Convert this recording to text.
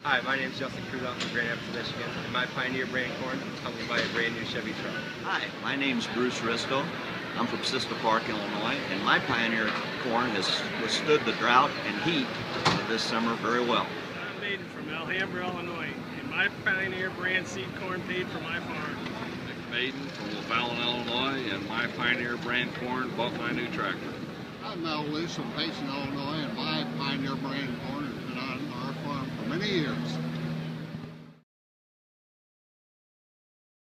Hi, my name is Justin Cruz. I'm from Grand Rapids, Michigan, and my Pioneer brand corn comes by a brand new Chevy truck. Hi, my name's Bruce Risto. I'm from Sister Park, Illinois, and my Pioneer corn has withstood the drought and heat of this summer very well. I'm Maiden from Alhambra, Illinois, and my Pioneer brand seed corn paid for my farm. Nick Maiden from LaFallon, Illinois, and my Pioneer brand corn bought my new tractor. I'm Mel Luce from Payson, Illinois, and my Pioneer brand corn has been on our farm for many years.